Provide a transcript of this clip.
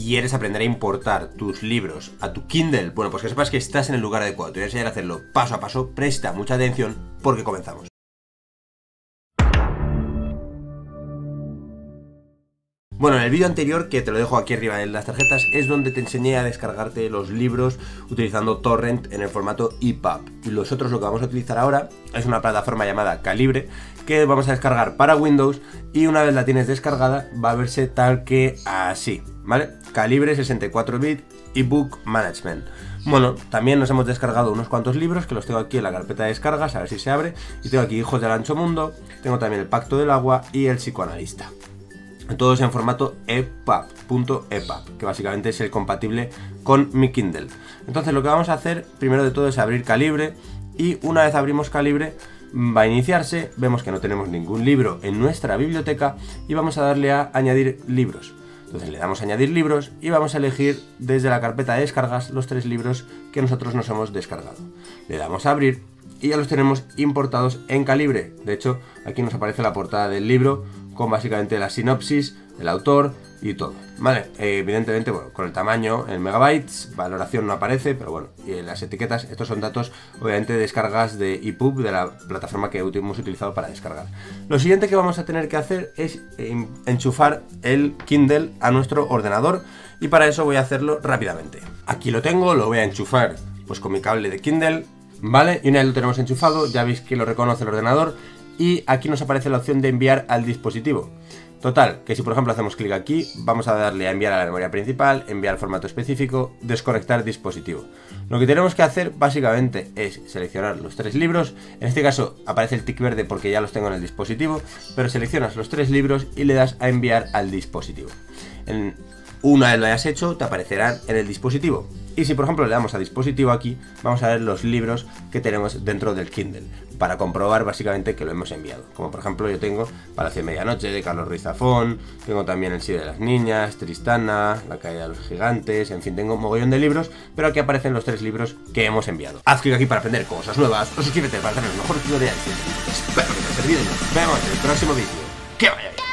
¿Quieres aprender a importar tus libros a tu Kindle? Bueno, pues que sepas que estás en el lugar adecuado. Te voy a enseñar a hacerlo paso a paso. Presta mucha atención porque comenzamos. Bueno, en el vídeo anterior, que te lo dejo aquí arriba en las tarjetas, es donde te enseñé a descargarte los libros utilizando torrent en el formato EPUB. Y nosotros lo que vamos a utilizar ahora es una plataforma llamada Calibre, que vamos a descargar para Windows, y una vez la tienes descargada va a verse tal que así, ¿vale? Calibre 64-bit ebook management. Bueno, también nos hemos descargado unos cuantos libros que los tengo aquí en la carpeta de descargas, a ver si se abre, y tengo aquí Hijos del Ancho Mundo, tengo también El Pacto del Agua y El Psicoanalista. Todos en formato EPUB.EPUB, que básicamente es el compatible con mi Kindle. Entonces lo que vamos a hacer primero de todo es abrir Calibre, y una vez abrimos Calibre va a iniciarse, vemos que no tenemos ningún libro en nuestra biblioteca y vamos a darle a añadir libros. Entonces le damos a añadir libros y vamos a elegir desde la carpeta de descargas los 3 libros que nosotros nos hemos descargado. Le damos a abrir y ya los tenemos importados en Calibre. De hecho, aquí nos aparece la portada del libro con básicamente la sinopsis, el autor y todo, ¿vale? Evidentemente, bueno, con el tamaño en megabytes, valoración no aparece, pero bueno, y en las etiquetas, estos son datos, obviamente, de descargas de EPUB, de la plataforma que hemos utilizado para descargar. Lo siguiente que vamos a tener que hacer es enchufar el Kindle a nuestro ordenador, y para eso voy a hacerlo rápidamente. Aquí lo tengo, lo voy a enchufar pues con mi cable de Kindle, ¿vale? Y una vez lo tenemos enchufado, ya veis que lo reconoce el ordenador, y aquí nos aparece la opción de enviar al dispositivo. Total, que si por ejemplo hacemos clic aquí, vamos a darle a enviar a la memoria principal, enviar formato específico, desconectar dispositivo. Lo que tenemos que hacer básicamente es seleccionar los 3 libros, en este caso aparece el tic verde porque ya los tengo en el dispositivo, pero seleccionas los 3 libros y le das a enviar al dispositivo. Una vez lo hayas hecho, te aparecerán en el dispositivo. Y si por ejemplo le damos a dispositivo aquí, vamos a ver los libros que tenemos dentro del Kindle, para comprobar básicamente que lo hemos enviado. Como por ejemplo yo tengo Palacio de Medianoche de Carlos Ruiz Zafón, tengo también El Sí de las Niñas, Tristana, La Caída de los Gigantes, en fin, tengo un mogollón de libros, pero aquí aparecen los 3 libros que hemos enviado. Haz clic aquí para aprender cosas nuevas, o suscríbete para tener el mejor tutorial. Espero que te haya servido y nos vemos en el próximo vídeo. ¡Que vaya bien!